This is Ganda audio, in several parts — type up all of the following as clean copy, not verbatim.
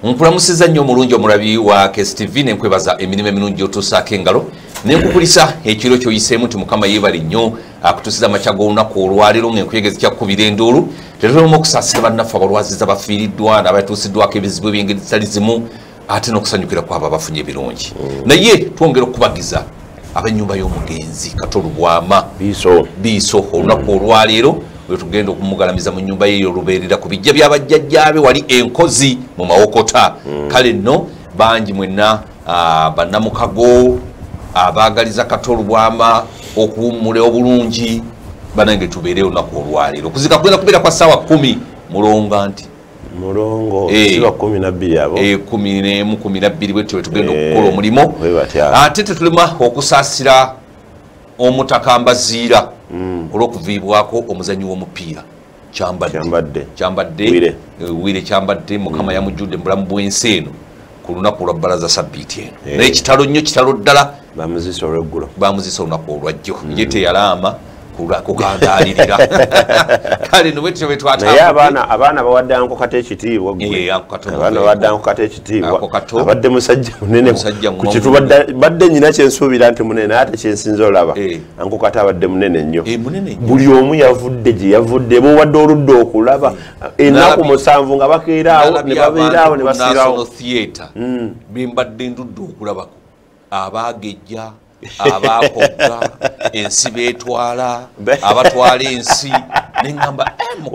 Nkulamusiza nnyo mulungi omulabi wa KSTV nenkwebaza emirimu emirungi otuusaako engalo nenkukulisa ekiro kyoyiseemu nti mukama yeebale nnyo akutuusiza amakya g'olunaku olwaleero ng'enkuyegezi kyakubira enduulu tetulema okusaasira bannaffe abalwaziza bafiiriddwa n'abatuusiddwako ebizibu eby'engeri zitali zimu ate n'okusanyukira kwabo abafunye ebirungi naye twongera okubagiza ab'ennyumba y'omugenzi Kato Lubwama biiso olunaku olwaleero we tugenda okumugalamiza mu nnyumba ye olubeerera ku bijja by'abajjajjaabe wali enkozi mu mawokota kale nno bangi mwenna bannamukago abaagaliza Kato Lubwama okuwummula obulungi banange tubeere olunaku olwaleero okuzika kugenda kubeera kwa ssaawa 10 mulonga nti mulongo siba 12 abo 11 12 bwetyo tugenda okukola omulimo ate tetulema okusaasira omutakambaziira olw'okuviibwako omuzanyi w'omupiira kyambadde wire kyambadde mukama yamujjudde mu bulamu bw'ensi eno ku lunaku olwa bbalaza sabbiiti eno naye kitalo nnyo kitalo ddala bamuzisa olw'eggulo bamuzisa olunaku olwajjo ye teyalaama kukandaalirira kale no bwetyo bwe naye abaana bawadde anko Kato ekitiibwa abaana bawadde anko Kato ekitiibwa abadde musajja munene ku kitu badde nyina kyensuubira nti munene ate kyensinza olaba anko Kato abadde munene nnyo buli omu yavudde gye yavudde bowadde oludde okulaba ennaku 7 nga bakeeraawo ne babeeraawo ne basirawo bimbadde ndudde okulabako abaagejja abakogga ensi beetwala abatwala ensi neŋŋamba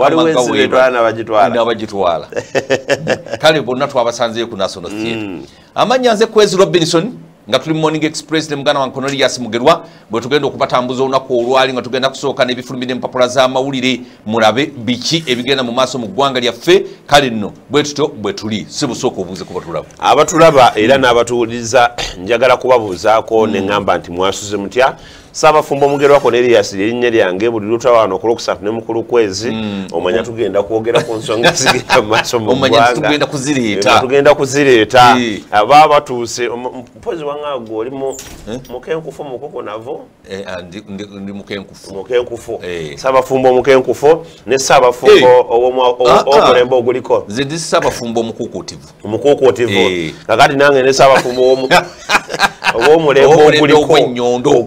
n'abagitwala kale bonna twabasanzeyo ku National Theatre amannya nze Kwezi Robinson nga tuli Morning Express ne muganda wange Cornelius Mugerwa bwe tugenda okubatambuza olunaku olwali nga tugenda kusooka n'ebifulumire n'empapula z'amawulire mulabe biki ebigenda mu maaso mu ggwanga lyaffe kale nno bwe tutyo bwe tuli si busooka obuuze ku abatulaba era n'abatuwuliriza njagala kubabuuzaako ne ŋŋamba nti mwasuze mutya Saabafumbo Mugerwa Cornelius erinnya lyange buli lutawano ku Lwokusatu ne mukulu Kwezi omanya tugenda kwogera ku nsonga zigenda mu maaso mu ggwanga tugenda kuzireeta aba batuuse mpozi wange oli mukenkufu mukoko navo ndi mukenkufu Saabafumbo mukenkufu ne Saabafumbo omulembe oguliko nze ndi Saabafumbo omukuukutivu kakati nange ne Saabafumbo omulembe oguliko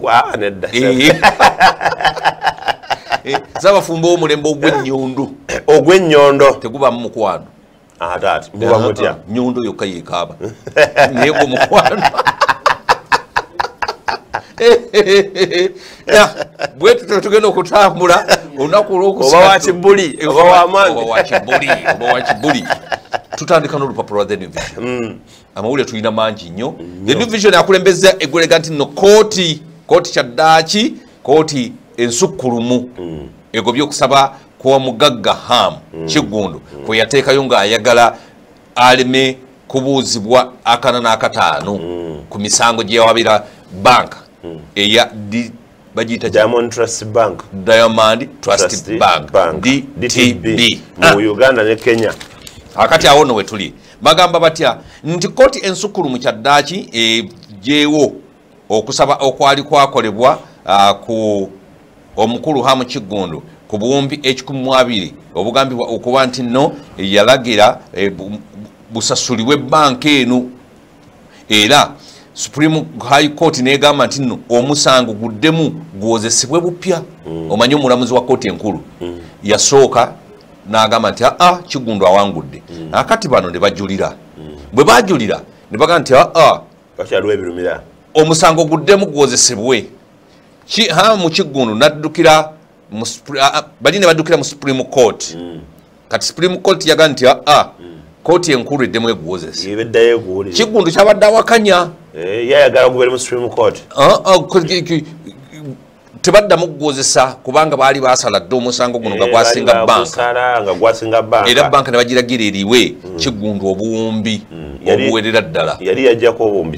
Saabafumbo omulembe ogw'ennyondo tegubaamu mukwano ate muba mutya nyondo yokka yekaaba naye gwe mukwano bwetu tugenda okutambula olunaku olwokusatu oba wakibuli oba wamaanyi oba wakibuli tutandika n'olupapula lwa The New Vision amawulire tulina mangi nnyo The New Vision akulembeza eggwega nti nno kooti kyaddaaki kooti ensukkulumu egobye okusaba kwa mugagga Hamu Kiggundu kwe yateekayo ng'ayagala aleme kubuuzibwa akana n'akataano ku misango gye yawabira banka eya bagiyita Diamond Trust Bank DTB mu Uganda ne Kenya akati awo nno we tuli bagamba batya nti kooti ensukkulumu kyaddaaki ejeewo okusaba okwali kwakolebwa ku omukulu Hamu Kiggundu ku buwumbi 12 obugambibwa okuba nti nno yalagira busasulibwe banka eno era Supreme High Court negamba nti nno omusango guddemu gwozesebwe bupya omanyi omulamuzi wa kooti enkulu yasooka n'agamba nti Kiggundu awangudde akati bano ne bajulira bwe bajulira ne bagamba nti bakyaliwo ebirumira omusango guddemu gwozesebwe Hamu Kiggundu naddukira balina baddukira mu Supreme Court kati Supreme Court yaga nti kooti enkulu eddemu egwozesa Kiggundu kyabadde awakanya yayagala gubere mu Supreme Court tebaddamu gwozesa kubanga baali basala dde omusango guno nga gwasinga banka era banka ne bagiragira eriwe Kiggundu obuwumbi obuwerera ddala yali yajjako obuwumbi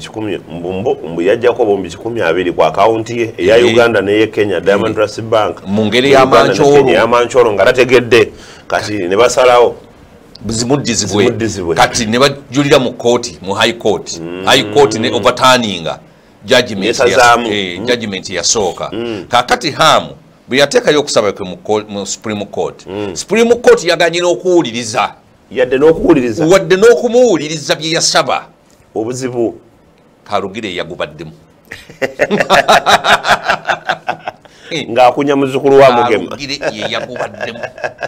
120 ku akawunti ye eya Uganda n'eye Kenya Diamond Trust Bank mu ngeri y'amancoolo nga tategedde kati ne basalawo zimuddizibwe kati ne bajulira mu kooti mu High Court ne overturninga judgment yasooka kakati Hamu bwe yateekayo okusaba kwe mu Supreme Court Supreme Court yaganyira okuwuliriza yadde n'okuwuliriza wadde n'okumuwuliriza bye yasaba obuzibu Kalugire yagubaddemu ng'akunya muzzukulu wa Mugema Kalugire ye yagubaddemu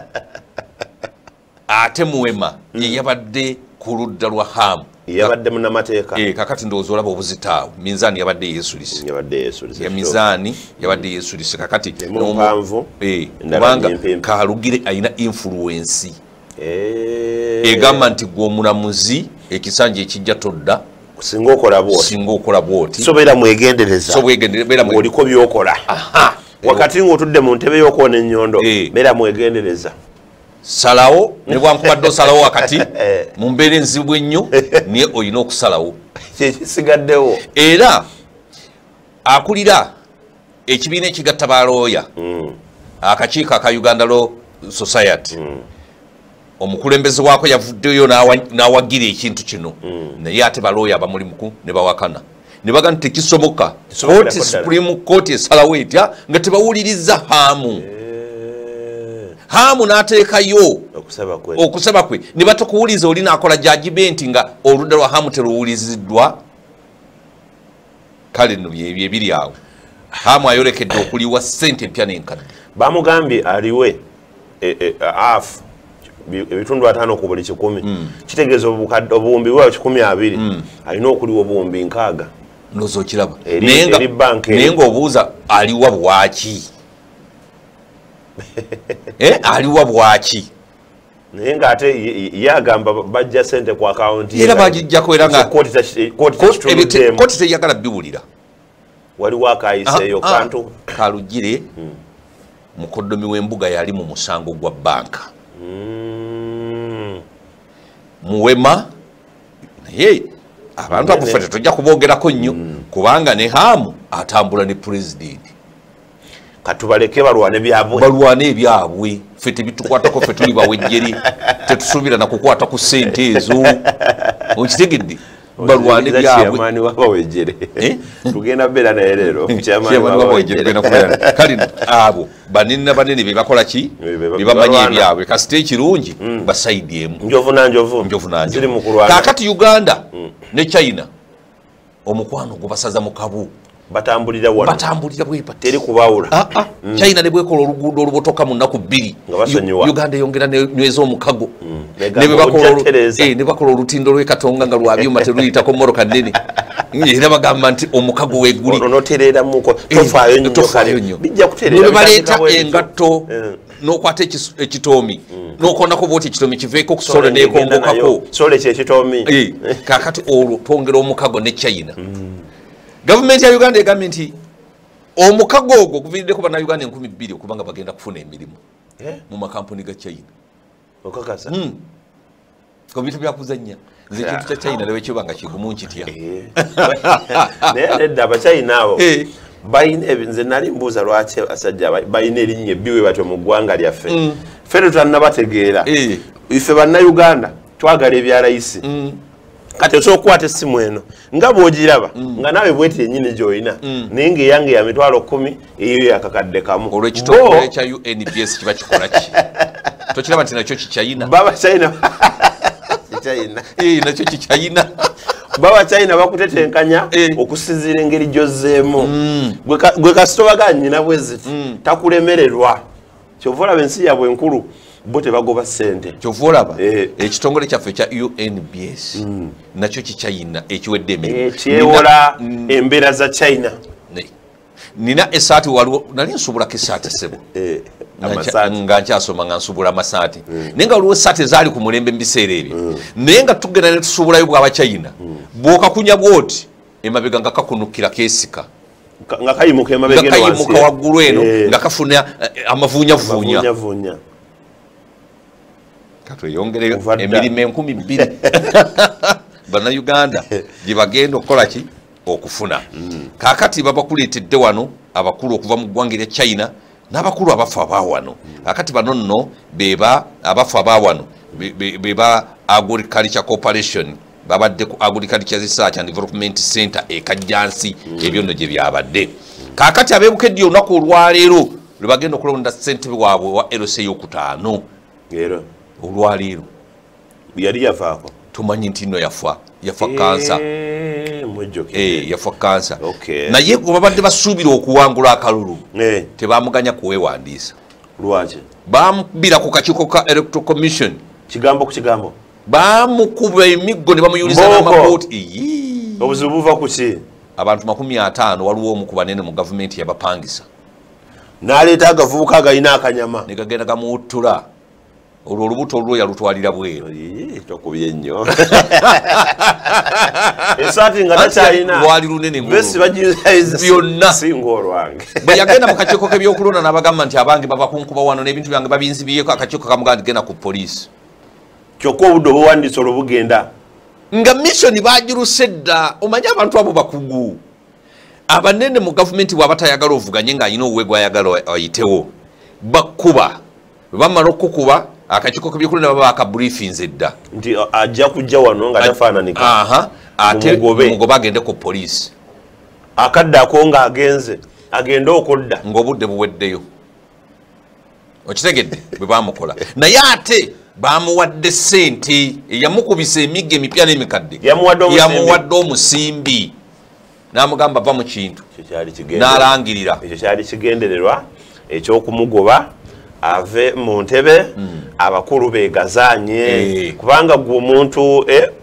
ate Muwema ye yabadde ku ludda lwa Hamu yabadde munnamateeka kakati ndowooza olaba obuzitaawo minzaani yabadde yeesulise mizaani yabadde yeesulise kakati mpanvu kubanga Kalugire alina influensi egamba nti gwe omulamuzi ekisanja ekijja todda singa okola bwoti sobeera mwegendereza oliko byokola wakati ng'otudde mu ntebe y'okuwona ennyondo beera mwegendereza salawo ne bwankubadde osalawo wakati mu mbeera enzibu ennyo naye olina okusalawo kyekisigaddewo era akulira ekibiina ekigatta balooya akakiiko aka Uganda Law Society omukulembeze waako yavuddeyo n'awagira ekintu kino naye ate balooya abamulimuku ne bawakana ne baga nti tekisoboka kooti Supreme Court esalawo etya nga tebawuliriza Hamu n'ateekayo okusaba kwe ne batakuwuliza oli n'akola judgment nga oludda lwa Hamu teruwuliziddwa kale nno byebyo ebiri awo Hamu ayolekedde okuliwa ssente empya n'enkadde bamugambye aliwe afu ebitundu 5 ku buli 100 kitegeeza obuwumbi bwa 120 alina okuliwa obuwumbi 6 ndowooza okiraba naye ng'obuuza aliwa bwaki aliwa bwaki naye ng'ate ye agamba bajja ssente ku akawunti era bagijjako era nga kooti teyagala biwulira waliwo akayiseeyo kantu Kalugire mukoddomi w'embuga yali mu musango gwa banka Muwema naye abantu abufe tetujja kuboogerako nnyo kubanga ne Hamu atambula ne pulezidenti katubaleke balwane ebyabwe ffe tebitukwatako ffe tuli bawejjeri tetusuubira na kukwata ku ssente ezo okitegedde balwane byabwe tugenda beera naye leero kale abo banene banene be bakola ki be bamanyi ebyabwe kasite ekirungi basayidi emu njovu nanjovu kaakati Uganda ne China omukwano gubasaza mu kabu batambulira teri kubawula China ne bwekola oluguudo olubotoka mu nnaku 2 Uganda eyongera nyweza omukago ne bakola olutindo lw'Ekatonga nga lwa byuma teruyitako mmoroka nnene era bagamba nti omukago weeguli ne baleeta engatto n'okwata ekitoomi n'okonako bwoti ekitoomi kiveeko okusole n'ekongokako kaakati olwo twongera omukago ne China Gavumenti ya Uganda egambye nti omukago ogwo guviiriddeko bannayuganda 2,000 okubanga bagenda kufuna emirimu mu makampuni ga China okakasa ko bintu byakuzannya nze ekintu kya China lewe kibanga kigumu nkitya naye nedda abachina abo nze nali mbuuza lwaki asajja balina erinnya ebbiwe batyo mu ggwanga lyaffe ffe tetwannabategeera ife bannayuganda twagala ebya layisi kati osobola essimu eno nga bw'ogiraba nga naawe bweti yennyini gy'olina naye ng'eyange ya mitwalo 10 eyo yakakadde kamu olw'ekitongole ekya UNBS kiba kikola ki tokiraba nti nakyo kikyayina baba China nakyo kikyayina baba China bakutetenkanya okusinziira engeri gy'ozzeemu gwe kasitobaga nnyina bwe ziti takulemererwa kyova olaba ensi yaabwe enkulu bo tebagoba ssente kyova olaba ekitongole kyaffe ekya UNBS nakyo kikyayina ekiwedde emirimu kyewola embeera za China nina esaati waliwo nali nsubulako esaati sebo nga nkyasoma nga nsubula amasaati naye nga waliwo esaati ezaali ku mulembe mu biseera ebyo naye nga tugenda ne tusubulayo bw'abachina bw'okakunya bwoti emabega nga kakunukira keesika nga kayimuka waggulu eno nga kafuna amavuunyavuunya katweyongereyo emirimu 2,000 bannayuganda gye bagenda okukola ki okufuna kaakati babakuleetedde wano abakulu okuva mu ggwanga erya China n'abakulu abafu abaawano kaakati bano nno beba abafu abaawano beba Agriculture Corporation babadde ku Agriculture Research and Development Center ekajjansi ebyo nno gye byabadde kaakati abeebukedde olunaku olwaleero lwe bagenda okulonda ssentebe waabwe wa LC y'okutaano olwaleero yali yafaako tumanyi nti nno yafa kansa yafa kansa naye babadde basuubira okuwangula akalulu tebamuganya kuweewandiisa lwaki bamubira ku kakiiko ka electoral commission kigambo ku kigambo bamukuba emiggo ne bamuyuliza n'amakooti obuzibu buva ku ki abantu 50 waliwo omu ku banene mu gavumenti yabapangisa n'aleeta agavubuka agalina akanyama ne gagenda gamuwuttula olwo olubuto olwo yalutwalira bweru tokubye nnyo esaati nga takyalina lwali lunene besi bagiyiza byonna singa olwange bwe yagenda mu kakiiko k'ebyokulonda n'abagamba nti abange bava kunkuba wano n'ebintu byange babinzibyeko akakiiko kamugamba nti genda ku poliisi kyokka obudde obuwandiisa olwo bugenda nga missioni bagiruse dda omanye abantu abo bakugu abanene mu gavumenti bw'abatayagala ovuganye ng'alina obuwe gwayagala ayitewo bakuba bamala okukuba akakiiko k'ebyokulonda baba bakabriefinze dda nti ajja kujja wano nga tafaananika ate mugobe agende ku poliisi akadde ako ng'agenze agende okodda ng'obudde buweddeyo okitegedde bwe bamukola naye ate bamuwadde ssente eyamukubisa emigga emipya n'emikadde yamuwadde omusimbi n'amugamba va mu kintu n'alangirira ekyo kyali kigendererwa ekyokumugoba ave mu ntebe abakulu begazaanye kubanga gwe omuntu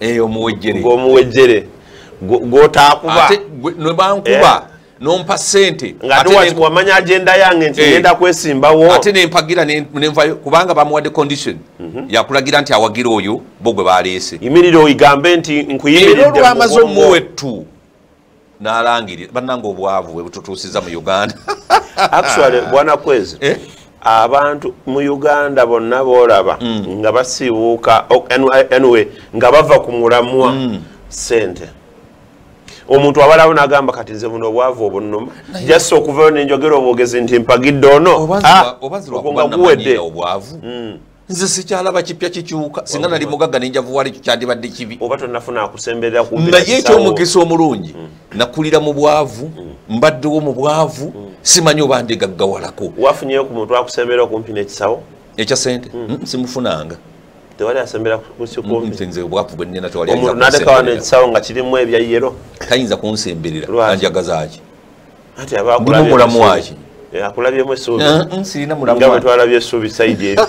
omuwejjere gw'otaakuba nebankuba nompa ssente nga wamanya agenda yange nti ngenda kwesimbawo ate nempagira nenvayo kubanga bamuwadde condition yakulagira nti awagira oyo bo gwe baleese yimirire oyigambe nti nkuyimiridde lwamaze omuwettu n'alangirira bannanga obwavu bwe bututuusiza mu Uganda actually bwana Kwezi abantu mu Uganda bonna boolaba nga basiibuuka anyway nga bava ku mulamwa ssente omuntu abalabo n'agamba kati nze buno obwavu obunnuma jassa okuvayo nenjogera obwogezi nti mpagidde ono nga guwedde obwavu nze sikyalaba kipya kikyuka singa nali mugagga nenjavuwala ekyo kyandibadde kibi oba tonnafuna akusemberera naye ekyomukisa omulungi nakulira mu bwavu mbaddewo mu bwavu simanyi oba ndigaggawalako wafunyeyo ku muntu akusembera okumpi n'ekisawo ekya sente simufunanga tewali asembera nze obwavu bwe nnina tewali omuntu n'ateka wano ekisawo nga kirimu ebya yero tayinza kunsemberera anjagazaaki ati ndimu mulamu waki akulabyemu essuubi sirina mulamu nga bwe twalabye essuubi sayidi eri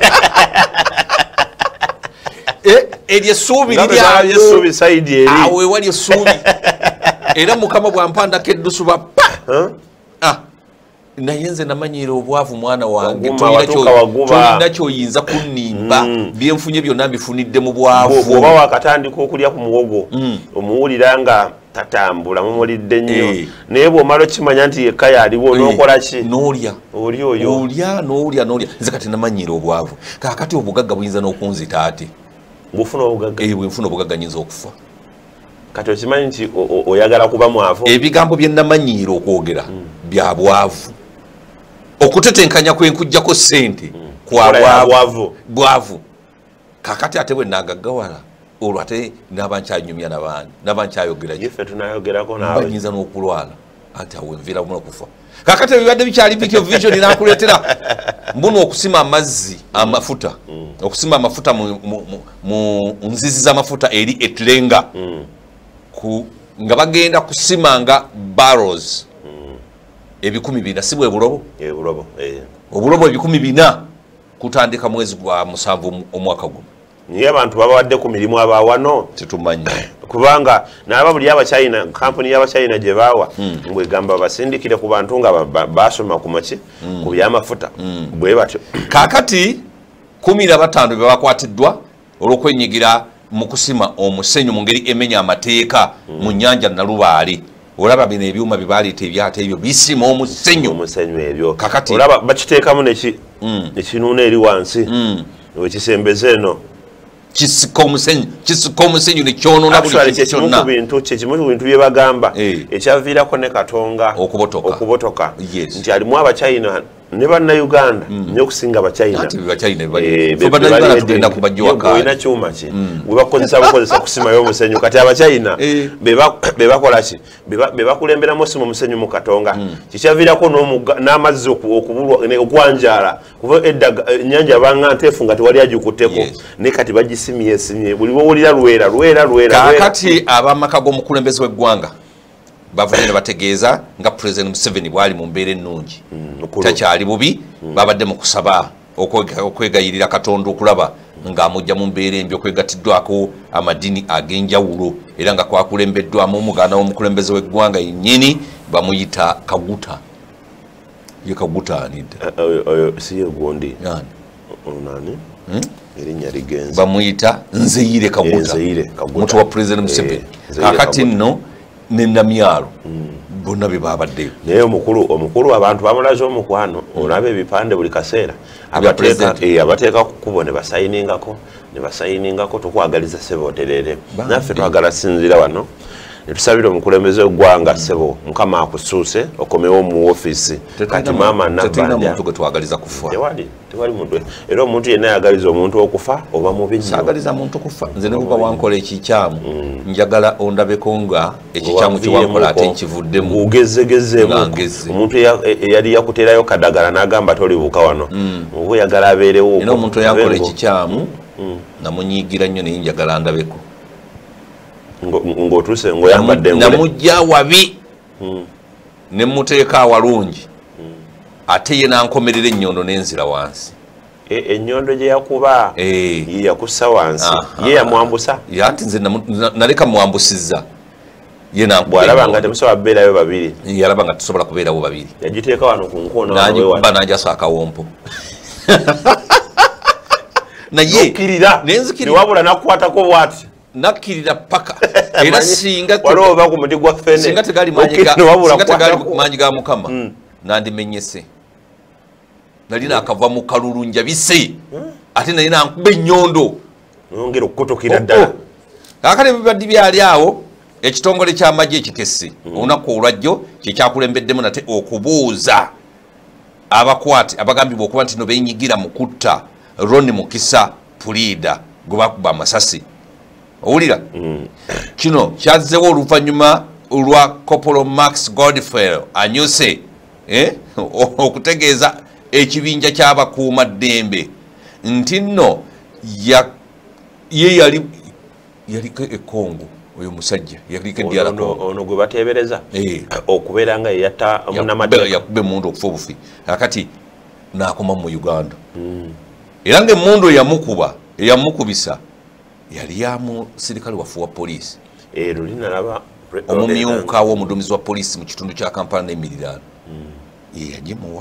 eryo essuubi essuubi sayidi eri awo ewali essuubi era mukama bwampandako eddusu bapa naye nze namanyiira obwavu mwana wange tolina kyoyinza kunnimba byenfunye byonna mbifunidde mu bwavu oba wakatandika okulya ku muwogo omuwulira nga tatambula mumulidde nnyo naye bw'omala okimanya nti yekka yaliwo n'okola ki n'olya oli oyo n'olya nze kati namanyiira obwavu kaakati obugagga buyinza n'okunzita ate bw'ofuna obugagga bwenfuna obugagga nyinza okufa kati okimanyi nti oyagala kuba mwavu ebigambo bye namanyiira okwogera bya bwavu okutetenkanya kwenkujjako ssente kwa bwavu kakati ate bwe nagaggawala olwo ate naba nkyanyumya n'abandi naba nkyayogerakobayinza n'okulwala ati awo enviiramu okufa kakati ebibadde bikyali video vision nakuleetera mbuno okusima amazzi amafuta okusima amafuta mu nzizi z'amafuta eri etlenga nga bagenda kusimanga barrels 200 si bwe bulobo obulobo 400 kutandika mwezi gwa 7 omwaka guno niye abantu babawadde ku mirimu abawano tetumanyi kubanga nalaba buli abachina kampuni y'abachina gye bawa ngwegamba basindikire ku bantu nga basoma ku maki ku byamafuta bwe batyo kakati 15 bebakwatiddwa olw'okwenyigira mu kusima omusenyu mu ngeri emenya amateeka mu nnyanja Nalubaale olaba bino ebyuma bibaleeta ebyata ebyo bisima omusenyu ebyo kakati olaba bakiteekamu nekinuuna eri wansi wekisembeze eno kisika omusenyu nekyonona buli kyonna kyekimu ku bintu bye bagamba ekyaviirako ne Katonga okubotoka nti alimu abachina ne bannayuganda nnyo okusinga Abachina tugenda kubajjwaka olina kyuma ki we bakozesa kusimayo omusenyu kati Abachina be bakola ki be bakulemberamu osimu omusenyu mu Katonga kikyaviirako n'amazzi okubulwa okwanjala kuva ennyanja banga nteefu nga tewali agikutteko ne kati bagisimye buli bowulira lwera kakati abamaka g'omukulembeze w'eggwanga bavudde ne bategeeza nga President Museveni bwali mu mbeera ennungi takyali bubi babadde mu kusaba okwegayirira Katonda okulaba ng'amujja mu mbeera embi okwegattiddwako amadini ag'enjawulo era nga kwakulembeddwamu omuganda w'omukulembeze w'eggwanga yennyini bamuyita Kaguta ye Kaguta anidda si ye gundi nani erinnya ligenze bamuyita Nzeyire Kaguta mutu wa President Museveni kakati nno n'ennamyalo bonna be babaddeyo naye omukulu abantu bamulaze omukwano olaba ebipande buli kaseera abateeka kukubo ne basayiningako tukwagaliza ssebo oterere naffe twagala sinzira wano netusabira omukulembeze w'eggwanga ssebo Mukama akusuuse okomewo mu woofiisi kati maama Nabanja muntu gwe twagaliza kufa tewali muntu era omuntu yenna yagaliza omuntu okufa oba mubi nnyo saagaliza muntu kufa nze ne buba wankola ekikyamu njagala ondabeko nga ekikyamu kye wankola ate nkivuddemu ugezegezeemu omuntu eyali yakuterayo kadagala n'agamba tolibuuka wano oba oyagala abeerewo era omuntu yankola ekikyamu namunyiigira nnyo naye njagala ndabeko ng'otuuse ng'oyambadde namujja wabi ne muteeka awalungi ate ye nankomerera ennyondo n'enzira wansi ennyondo gye yakuba ye yakussa wansi ye yamwambusa anti nze naleka mwambusizza ye bw'alaba nga temusobola kubeerayo babiri yalaba nga tusobola kubeerawo babiri yagiteeka wano ku nkono nagiba n'ajasa akawompo naye newabula nakukwatako bwati nakkirira paka era singa waliwo ku muti gwa ffene singa tegali maanyi ga Mukama nandimenyese nali nakava mu kalulu njabise ate nali nankuba ennyondo nongera okukotokera ddala kakale bibadde byali awo ekitongole ky'amagye ekikesse olunaku olwajjo kyekyakulembeddemu nate okubuuza abakwate abagambibwa okuba nti no beenyigira mu kutta Ronnie Mukisa Pulida gwe bakuba amasasi owulira kino kyazzewo oluvannyuma lwa Kopolo Max Godfrey anyuse okutegeeza ekibinja ky'abakuuma ddembe nti nno ye yaliko ekongo oyo musajja yaliko edyala ono gwe bateebereza okubeera nga yeyatta munnamateeka yakuba emmundu okufa obufi kakati n'akoma mu Uganda era ng'emmundu eyamukubisa yali ya musirikale wafu wa poliisi omumyuka w'omuduumizi wa poliisi mu kitundu kya Kampala n'emiriraano ye yagimuwa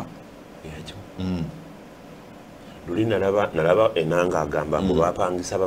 luli nalaba enanga agamba mbu bapangisa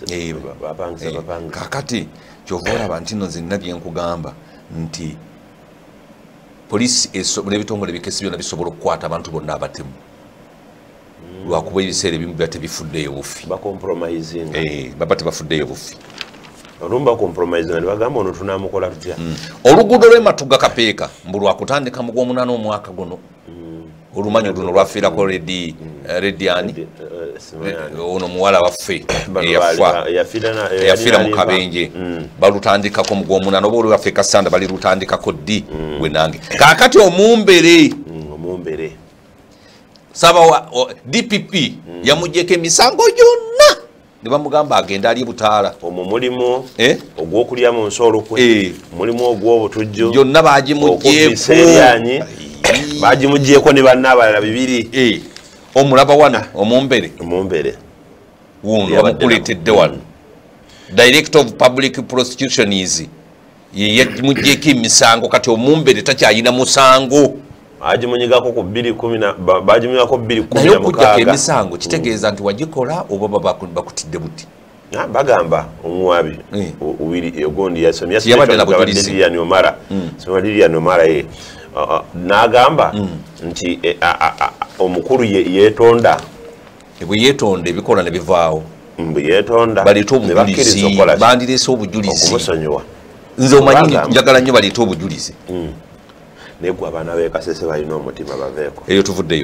kakati kyova olaba nti no zenna byenkugamba nti poliisi n'ebitongole bikesi byonna bisobola okukwata abantu bonna abatemu lwakuba ebiseera ebimu biba tebifuddeyo bufi baba tebafuddeyo bufi olumba compromise bagamba ono tunamukola tutya oluguudo lw'Ematuga Kapeeka mbu lwakutandika mu Gwomuna omwaka guno olumanyo luno lwafiirako Rediani ono muwala waffe eyafiira mu Kabenje balutandikako mu Gwomuna oba oli waffe Kasanda balirutandikako ddi gwe nange kaakati omumbere saba DPP yamujjeko emisango gyonna ne bamugamba agenda ali butaala omwo mulimu ogw'okulya mu nsolo kwe mulimu ogw'obutujju gyonna bagimugyeko ne banna abalala bibiri omulaba wano omumbere wuno bamukuleetedde wano Director of Public Prosecutions yamuggyeko emisango kati omumbere takyayina musango agimunyigako ku 210 bagimunyigako 216 naye okujjako emisango kitegeeza nti wagikola oba bakutidde buti bagamba omuwabi uwiri ogondi yasomya Lilian Omara ye n'agamba nti omukulu yeetonda bwe yeetonda ebikola ne bivaawo yeetonda baleeta obujulizi bandireese obujulizi nze omanyi njagala nnyo baleeta obujulizi negwa abaana b'ekasese balina omutima baveeko eyo tuvuddeyo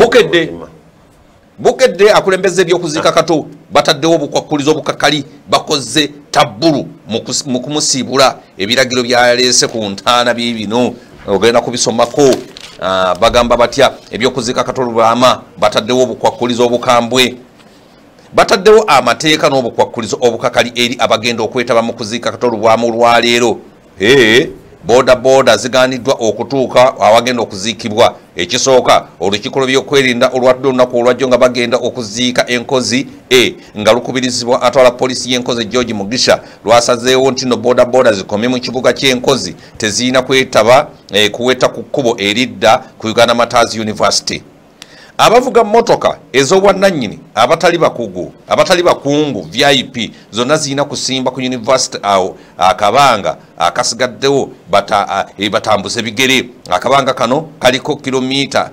bukedde akulembeza ebyokuziika Kato bataddewo obukwakulizo obukakali bakoze tabbulu mu kumusiibula ebiragiro byaleese ku ntaana BIIBINO ogenda kubisomako bagamba batya ebyokuziika Kato Lubwama bataddewo obukwakulizo obukambwe bataddewo amateeka n'obukwakulizo obukakali eri abagenda okwetaba mu kuziika Kato Lubwama olwaleero boda ziganiddwa okutuuka awagenda okuziikibwa ekisooka olukiiko by'okwerinda olwadde olunaku olwajjo nga bagenda okuziika enkozi nga lukubirizibwa atwala poliisi y'enkozi George Mugisha lwasazeewo nti no boda zikomye mu kibuga ky'enkozi tezirina kwetaba kuweta ku kkubo eridda ku Uganda Martyrs University. Abavuga motoka ez'obwannannyini abatali bakungu VIP zonna zirina kusimba ku university awo akabanga akasigaddewo batambuze bigere. Akabanga kano kaliko kilomita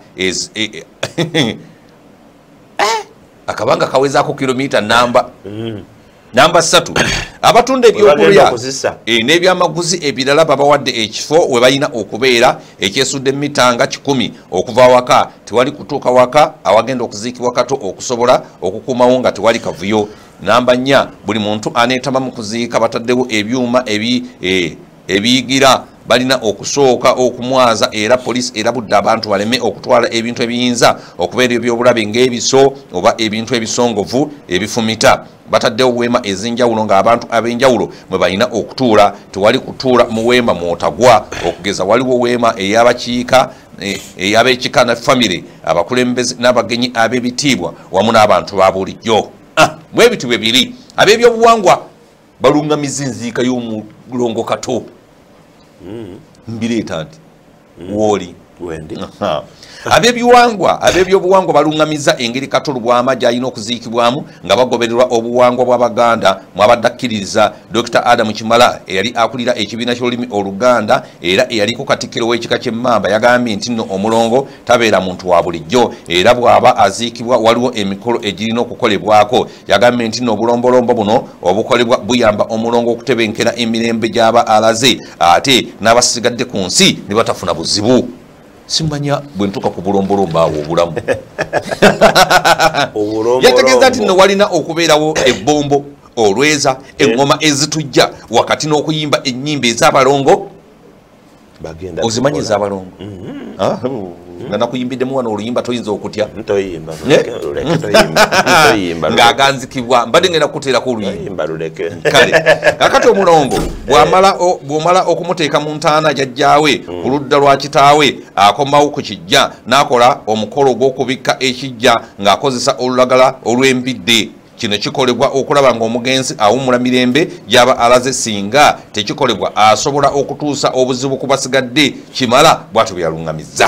akabanga kawezaako kilomita namba 3 abatunda ebyokulya n'ebyamaguzi ebirala babawadde ekifo we balina okubeera ekyesudde mitanga 10 okuva waka tewali kutuuka waka awagenda okuziikibwa Kato okusobola okukuumawo nga tewali kavuyo. Namba 4 buli muntu aneetama mu kuziika bataddewo ebyuma ebiyigira balina okusooka okumwaza era poliisi erabudde abantu baleme okutwala ebintu ebiyinza okubeera ebyobulabe ng'ebiso oba ebintu ebisongovu ebifumita. Bataddewo weema ez'enjawulo ng'abantu ab'enjawulo mwe balina okutuula tewali kutuula mu weema mwotagwa okugeza waliwo weema ey'abakiika ey'ab'ekika na famire abakulembeze n'abagenyi ab'ebitiibwa wamu n'abantu ba bulijjo. Bwe bitu bibiri ab'ebyobuwangwa balungamiza enziika y'omulongo Kato mbireeta nti woli wendi ab'ebyobuwangwa balungamiza engeri Kato Lubwama gy'alina okuziikibwamu nga bagobererwa obuwangwa bw'Abaganda mwabadde akkiririza Dr. Adam Kimala eyali akulira ekibiina ky'olulimi Oluganda era eyaliko Katikkiro w'ekika ky'Emmamba yagambye nti nno omulongo tabeera muntu wa bulijjo era bw'aba aziikibwa waliwo emikolo egirina okukolebwako. Yagambye nti nno obulombolombo buno obukolebwa buyamba omulongo okutebenkera emirembe gy'aba alaze ate n'abasigadde ku nsi ne batafuna buzibu. Simanya bwentuka ku bulombolombo awo obulamu yategeeza nti nno walina okubeerawo ebbombo olweza eŋŋoma ezitujja wakati n'okuyimba ennyimba ez'abalongo ozimanyi ez'abalongo nga nakuyimbiddemu wano oluyimba toyinza okutya ng'aganzikibwa mbadde ngenda kukuteerako oluyimba kale kakati omulongo bw'omala okumuteeka mu ntaana jjajjaawe ku ludda lwa kitaawe akomawo ku kijja n'akola omukolo gw'okubikka ekijja ng'akozesa olulagala olw'embidde. Kino kikolebwa okulaba ng'omugenzi awummula mirembe gy'aba alaze singa tekikolebwa asobola okutuusa obuzibu ku basigadde. Kimala bw'atyo byalungamiza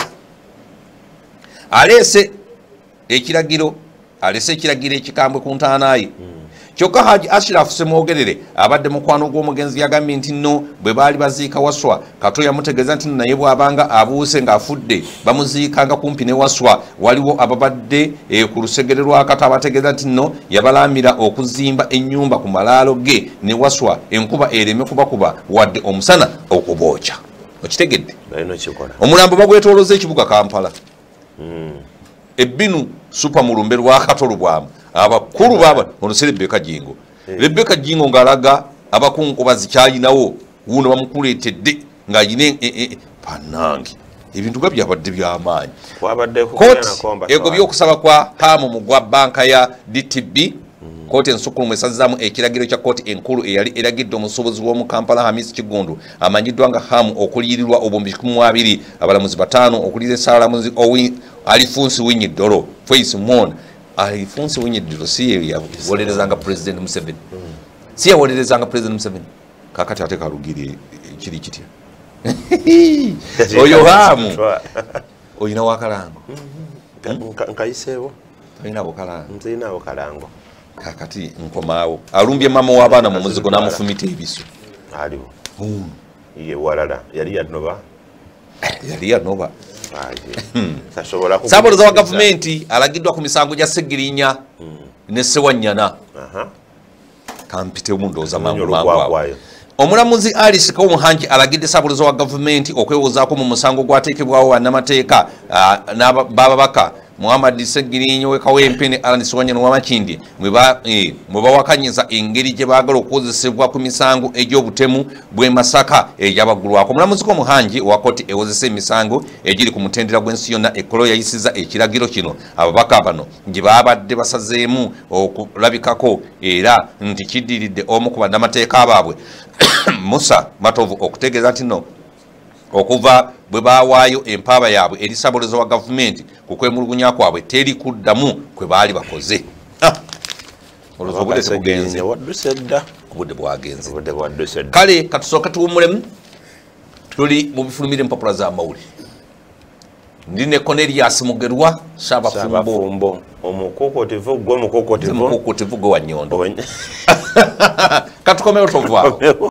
alese ekiragiro ekikambwe ku ntaana ye. Kyokka Haji Ashraf Semwogerere abadde mukwano gw'omugenzi yagambye nti nno bwe baali baziika Waswa Kato yamutegeeza nti naye bw'abanga abuuse ng'afudde bamuziikanga kumpi ne Waswa. Waliwo ababadde ku lusegere lwa Kato abategeeza nti nno yabalamira okuzimba ennyumba ku malaalo ge ne Waswa enkuba ereme kubakuba wadde omusana okubookya. Okitegedde omulambo bagwetoolooza ekibuga Kampala. Ebbinu supa mulumbe lwa Kato Lubwama abakulu baba onosere Rebecca Jingo Rebecca Jingo ngalaga abakunkubazi kyalinawo wuno bamukuleetedde ng'ayine panangi ebintu bwe byabadde by'amaanyi ego by'okusaba kwa hamu mu gwa banka ya DTB kooti ensukulumu esazaamu ekiragiro kya kooti enkulu eyali eragidde omusobozi w'omu Kampala Hamisi Kigundu amanyiddwa nga hamu okuliyirirwa obumbi 12 abalamuzi 5 okulira essalamuzi Alifunsi Winyidoro Face Mon Alifunsi Winyidoro si yawolerezanga President Museveni si yawolerezanga President Museveni kakati ate kalugiri kiri kitya oyo hamu oyina wakalango nkayiseewo oyina kalango kakati nkomaawo alumbye mama w'abaana mu muzigo n'amufumita ebiso aliwo ye walala yali yanoba Saabaluza wa gavumenti alagiddwa ku misango gya Segirinya ne Sewanyana kampite mundoza mangu Omulamuzi Alice Kawumuhangi alagidde Ssaabawolereza wa gavumenti okwewozaako mu musango gwateekebwawo bannamateeka bababaka Muhammad Segirinyo wekawempe ne Alan Siwanyana Wamakindi mwe bawakanyiza engeri gye baagala okukozesebwa ku misango egy'obutemu bw'e Masaka egyabagulwako. Omulamuzi Kawumuhangi owa kkooti ewozesa emisango egiri ku mutendera gw'ensi yonna ekkolo yayisiza ekiragiro kino ababaka bano gye baabadde basazeemu okulabikako era nti kiddiridde omu ku bannamateeka baabwe Musa Matovu okutegeeza nti no okuva bwe baawaayo empaaba yaabwe eri Ssaabawolereza wa gavumenti ku kwemulugunya kwabwe teri kuddamu kwe baali bakoze. Obudde bwagenze. Kale katusooka tuwummulemu tuli mu bifulumire empapula z'amawulire. Ndi ne Cornelius Mugerwa Ssaabafumbo omukokotevu gwe mukokotevu gwe wa Nnyondo. Katukomewo tovaawo.